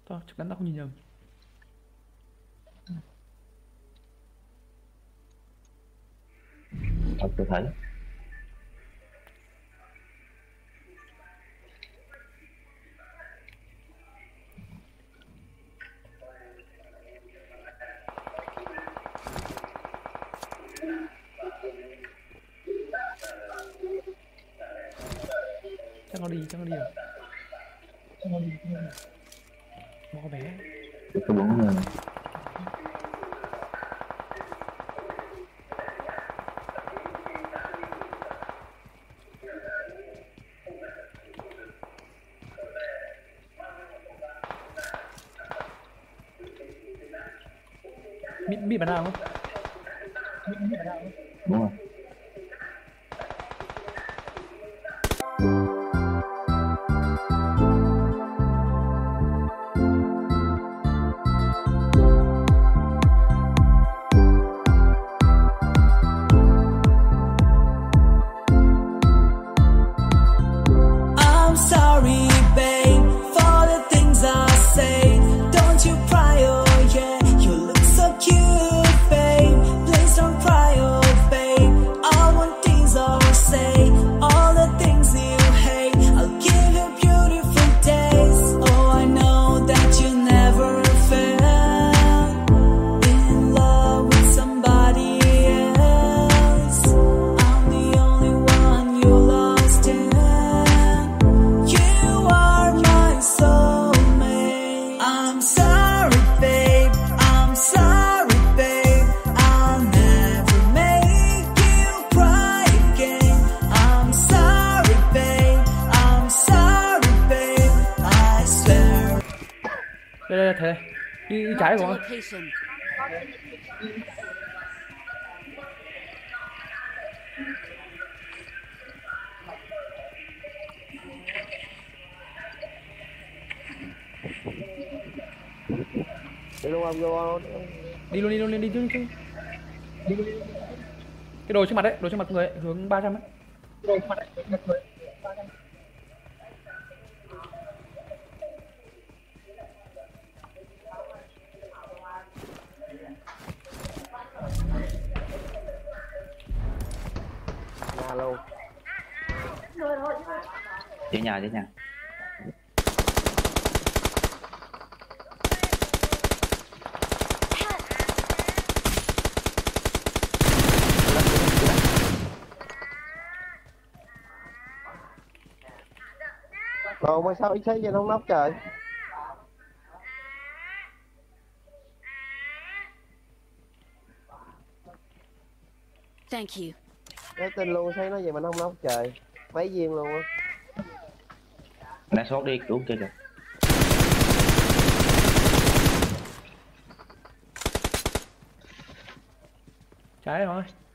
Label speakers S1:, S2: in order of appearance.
S1: Chắc chắn tao không nhìn nhầm.
S2: Tôi thấy
S1: Chắc nó đi rồi. Nó có bé.
S2: tôi có 4 người.
S1: Bị bắn nào không?
S2: Đúng rồi.
S1: Đây thế đi trái của anh.
S3: Đi luôn không vô.
S1: Đi luôn đi chứ. Cái đồ trước mặt đấy, đồ trước mặt người ấy, hướng 300 ấy. Đồ trước mặt đấy, người.
S3: Nhà luôn.
S2: Dưới nhà.
S3: Còn mà sao ít thấy vậy không nóc trời.
S4: Thank you.
S3: Cái tên luôn thấy nó vậy mà nó không nóc trời. Mấy viên luôn á.
S2: Đã sốt đi cứu kia kìa.
S1: Trái rồi.